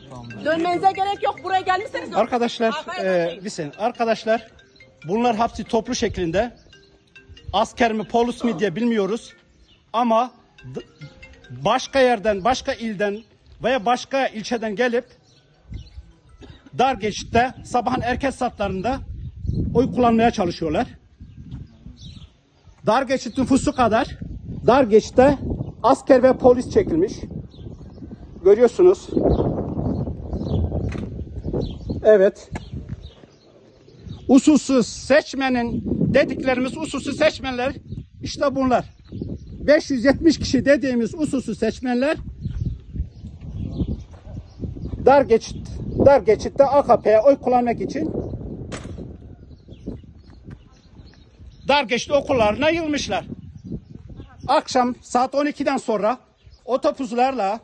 Dönmenize gerek yok. Buraya gelmişseniz. Arkadaşlar, arkadaşlar, bunlar hepsi toplu şeklinde. Asker mi, polis mi diye bilmiyoruz. Ama başka yerden, başka ilden veya başka ilçeden gelip dar geçitte sabahın erken saatlerinde oy kullanmaya çalışıyorlar. Dar geçit nüfusu kadar dar geçitte asker ve polis çekilmiş. Görüyorsunuz. Evet. Usulsüz seçmenin dediklerimiz usulsüz seçmenler işte bunlar. 570 kişi dediğimiz usulsüz seçmenler dar geçitte AKP'ye oy kullanmak için dar geçit okullarına yığılmışlar. Akşam saat 12'den sonra otobüslerle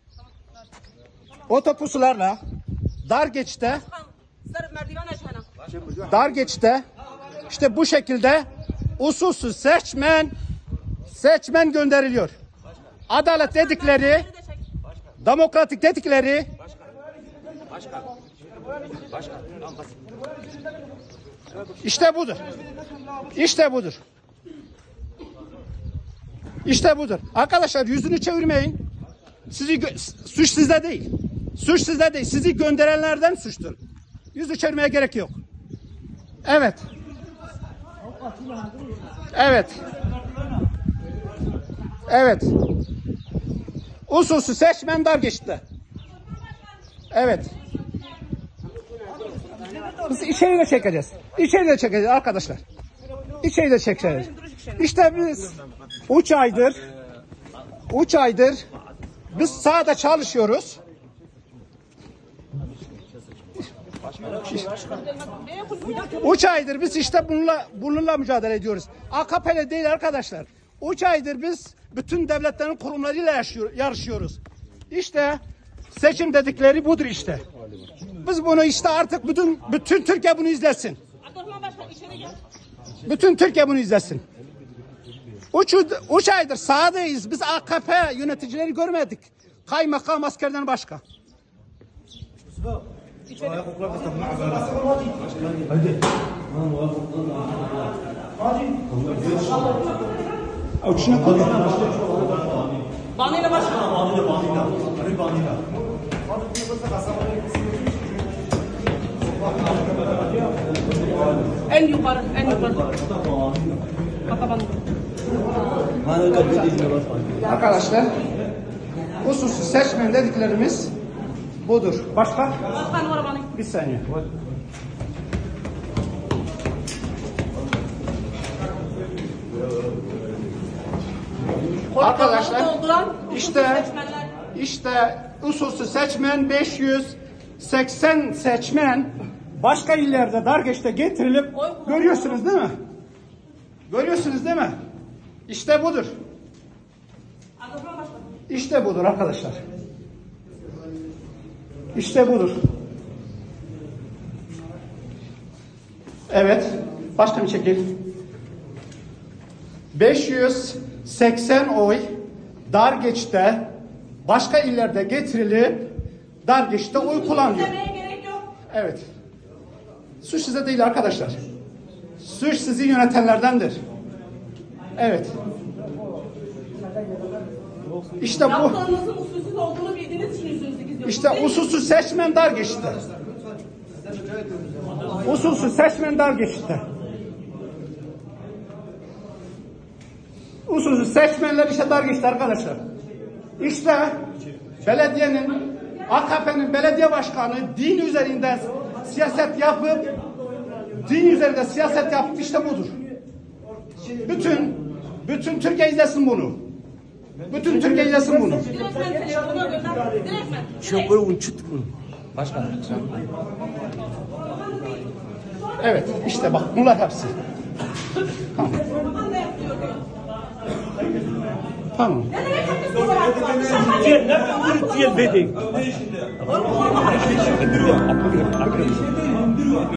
dar geçitte işte bu şekilde usulsüz seçmen gönderiliyor. Adalet dedikleri, demokratik dedikleri işte budur. İşte budur. İşte budur. Arkadaşlar yüzünü çevirmeyin. Suç sizde değil. Suç sizde değil. Sizi gönderenlerden suçtur. Yüzü çevirmeye gerek yok. Evet. Evet. Evet. Usulsüz seçmen dar geçitte. Evet. Biz içeri de çekeceğiz. İçeri de çekeceğiz arkadaşlar. İçeri de çekeceğiz. İşte biz 3 aydır biz sahada çalışıyoruz. Üç aydır biz işte bununla mücadele ediyoruz. AKP'yle değil arkadaşlar. 3 aydır biz bütün devletlerin kurumlarıyla yarışıyoruz. İşte seçim dedikleri budur işte. Biz bunu işte artık bütün Türkiye bunu izlesin. Bütün Türkiye bunu izlesin. 3 aydır sahadayız. Biz AKP yöneticileri görmedik. Kaymakam askerden başka. Banıyla başla. En yukarı. Arkadaşlar, usulsüz seçmen dediklerimiz budur. Başka? Bir saniye. Arkadaşlar, işte usulsüz seçmen 580 seçmen başka illerde dar geçite getirilip görüyorsunuz değil mi? Görüyorsunuz değil mi? İşte budur. İşte budur arkadaşlar. İşte budur. Evet. Başka bir çekil. 580 oy dar geçite başka illerde getirilip dar geçite oy kullanıyor. Evet. Suç size değil arkadaşlar. Suç sizi yönetenlerdendir. Evet. İşte bu. Yaptığınızın usulsüz olduğunu bildiğiniz için yüzünüzü gizliyorsunuz. İşte usulsüz seçmen dar geçitte. Usulsüz seçmen dar geçitte. Usulsüz seçmenler işte dar geçitte arkadaşlar. İşte belediyenin, AKP'nin belediye başkanı din üzerinden siyaset yapıp işte budur. Bütün Türkiye izlesin bunu. Bütün Türkiye izlesin bunu. Evet, işte bak bunlar hepsi. Tamam. Tamam.